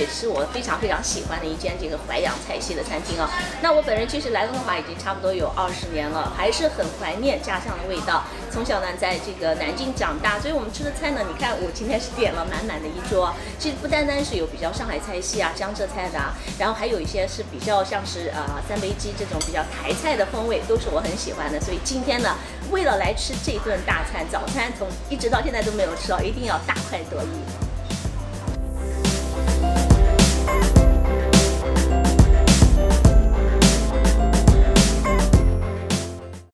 也是我非常喜欢的一间这个淮扬菜系的餐厅啊。那我本人其实来温哥华已经差不多有20年了，还是很怀念家乡的味道。从小呢在这个南京长大，所以我们吃的菜呢，你看我今天是点了满满的一桌。其实不单单是有比较上海菜系啊、江浙菜的啊，然后还有一些是比较像是三杯鸡这种比较台菜的风味，都是我很喜欢的。所以今天呢，为了来吃这顿大餐，早餐从一直到现在都没有吃到，一定要大快朵颐。